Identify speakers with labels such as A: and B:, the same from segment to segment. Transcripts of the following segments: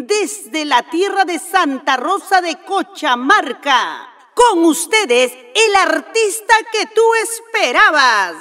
A: desde la tierra de Santa Rosa de Cochamarca. Con ustedes, el artista que tú esperabas.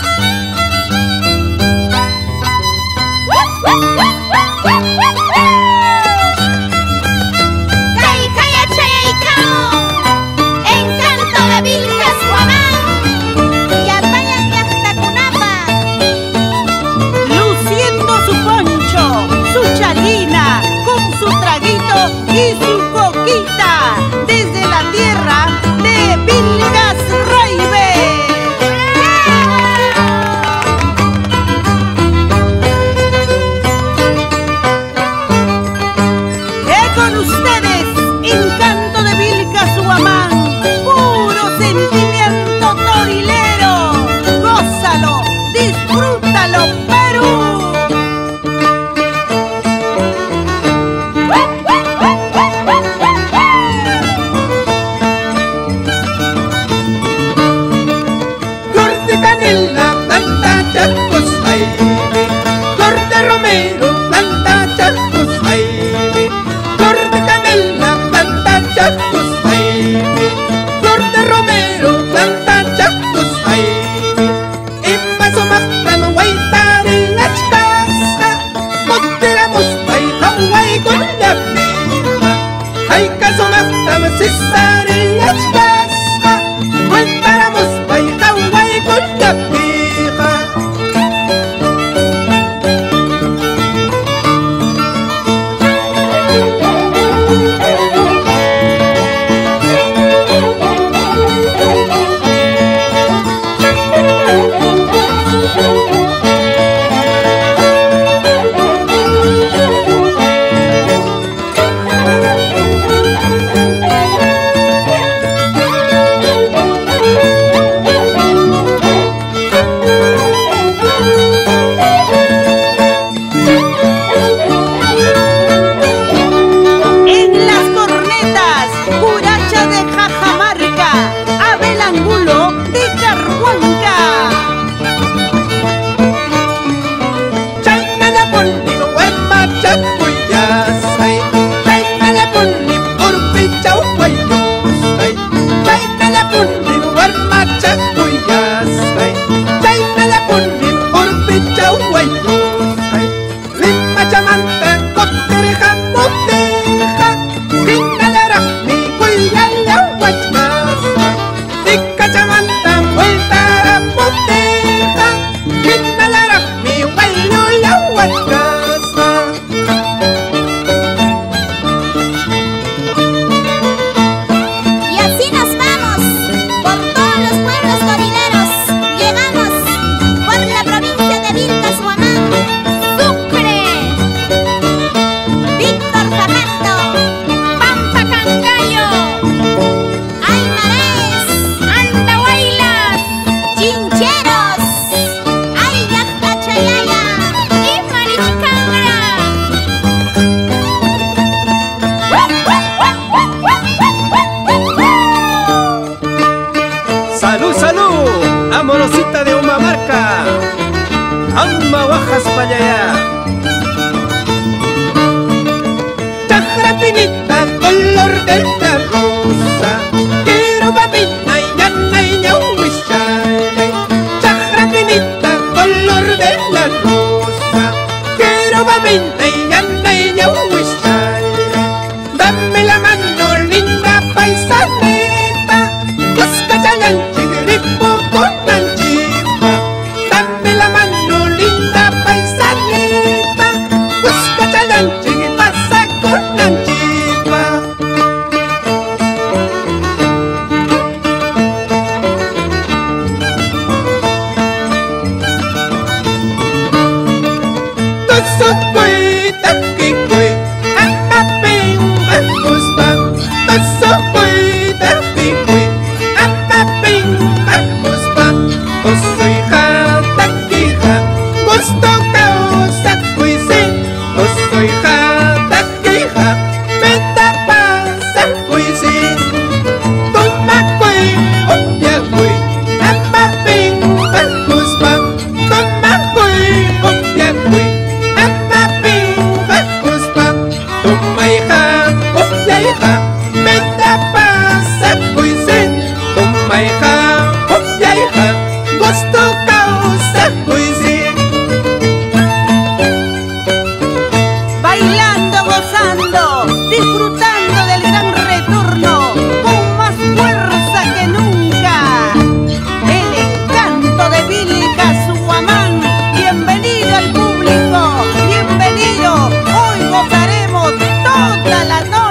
A: Y su coquita, desde la tierra de Vilgas Raibe. Con ustedes, encanto de Vilgas Huamán, puro sentimiento torilero. Gózalo, disfrútalo, Perú.
B: ¡Salud, salud! ¡Amorosita de Humamarca! ¡Alma bajas para allá!
C: Chajratinita, color de la rosa, quiero babina y llana y ñauhuishale. Chajratinita, color de la rosa, quiero babina y llana y ñauhuishale. Dame la mano, linda paisaneta, cuscachalanchi, gripo con anchipa. Dame la mano, linda paisaneta, cuscachalanchi, pasa con anchipa. Tosokwe, takikwe, amape, umakuspa. Tosokwe,
A: gozando, disfrutando del gran retorno, con más fuerza que nunca. El encanto de Vilcas Huamán. Bienvenido al público, bienvenido. Hoy gozaremos toda la noche.